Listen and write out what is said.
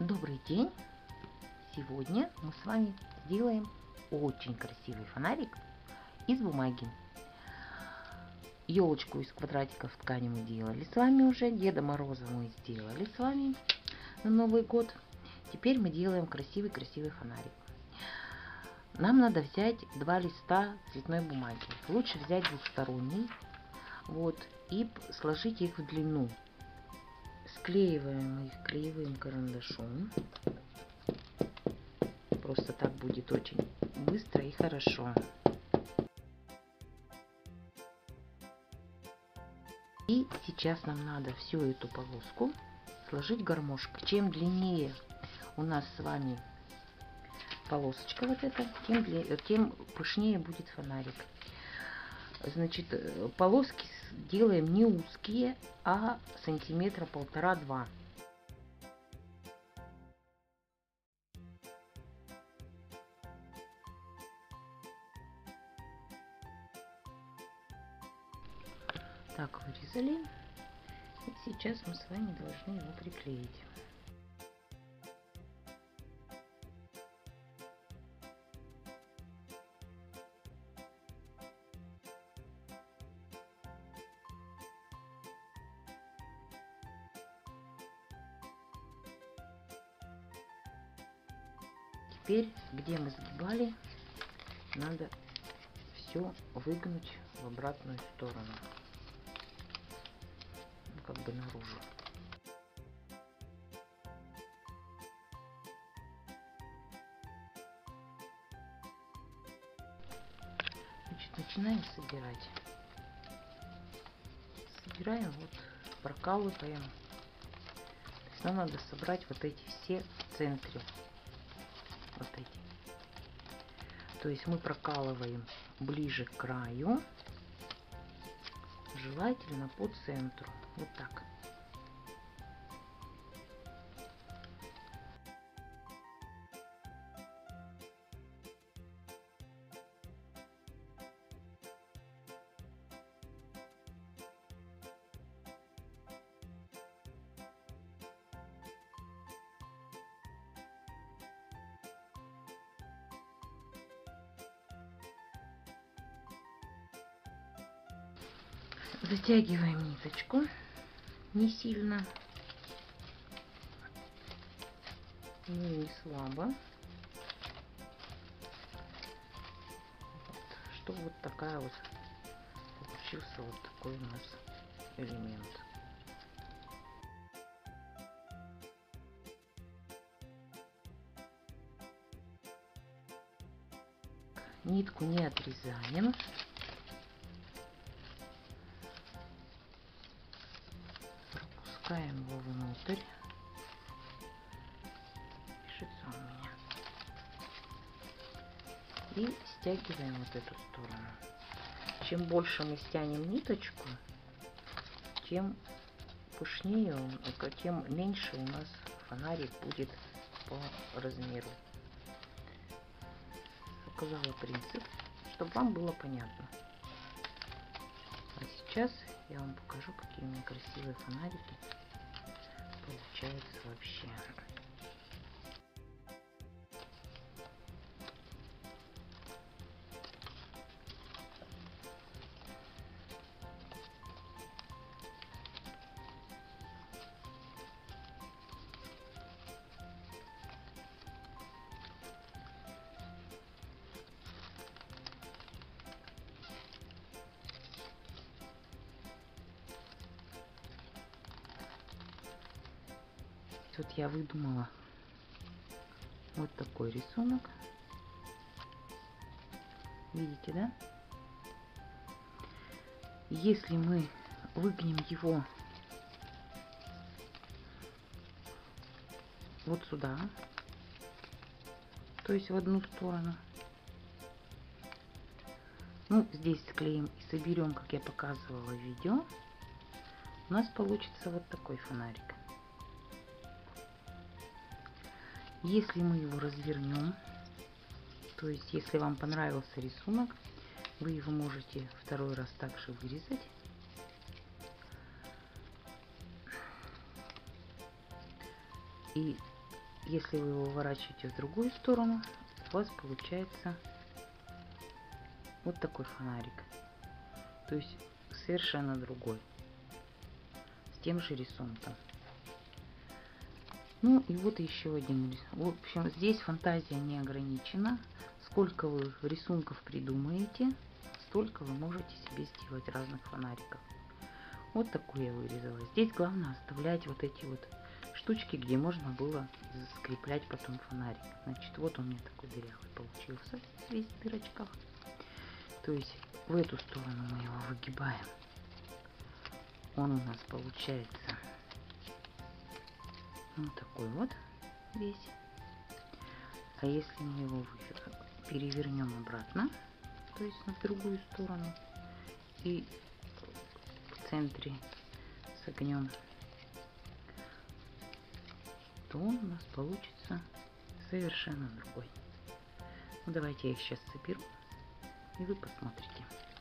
Добрый день! Сегодня мы с вами сделаем очень красивый фонарик из бумаги. Елочку из квадратиков ткани мы делали с вами уже. Деда Мороза мы сделали с вами на Новый год. Теперь мы делаем красивый фонарик. Нам надо взять 2 листа цветной бумаги. Лучше взять двухсторонний. Вот, и сложить их в длину. Склеиваем их клеевым карандашом. Просто так будет очень быстро и хорошо. И сейчас нам надо всю эту полоску сложить гармошкой. Чем длиннее у нас с вами полосочка вот эта, тем пышнее будет фонарик. Значит, полоски делаем не узкие, а сантиметра 1,5-2. Так, вырезали. И сейчас мы с вами должны его приклеить. Теперь, где мы сгибали, надо все выгнуть в обратную сторону, как бы наружу. Значит, начинаем собирать. Собираем, вот, прокалываем. То есть нам надо собрать вот эти все в центре. Вот эти. То есть мы прокалываем ближе к краю, желательно по центру. Вот так. Затягиваем ниточку не сильно, не слабо, вот, чтобы вот такая вот получился вот такой у нас элемент. Нитку не отрезаем. Пропускаем его внутрь. Пишется у меня. И стягиваем вот эту сторону. Чем больше мы стянем ниточку, тем пышнее, тем меньше у нас фонарик будет по размеру. Показала принцип, чтобы вам было понятно. А сейчас я вам покажу, какие у меня красивые фонарики получаются вообще. Тут я выдумала вот такой рисунок. Видите, да? Если мы выгнем его вот сюда, то есть в одну сторону, ну, здесь склеим и соберем, как я показывала в видео, у нас получится вот такой фонарик. Если мы его развернем, то есть если вам понравился рисунок, вы его можете второй раз также вырезать. И если вы его выворачиваете в другую сторону, у вас получается вот такой фонарик. То есть совершенно другой. С тем же рисунком. Ну и вот еще один рисунок. В общем, здесь фантазия не ограничена. Сколько вы рисунков придумаете, столько вы можете себе сделать разных фонариков. Вот такую я вырезала. Здесь главное оставлять вот эти вот штучки, где можно было скреплять потом фонарик. Значит, вот у меня такой дырявый получился, весь в дырочках. То есть в эту сторону мы его выгибаем. Он у нас получается вот такой вот весь. А если мы его перевернем обратно, то есть на другую сторону, и в центре согнем, то он у нас получится совершенно другой. Ну, давайте я их сейчас соберу, и вы посмотрите.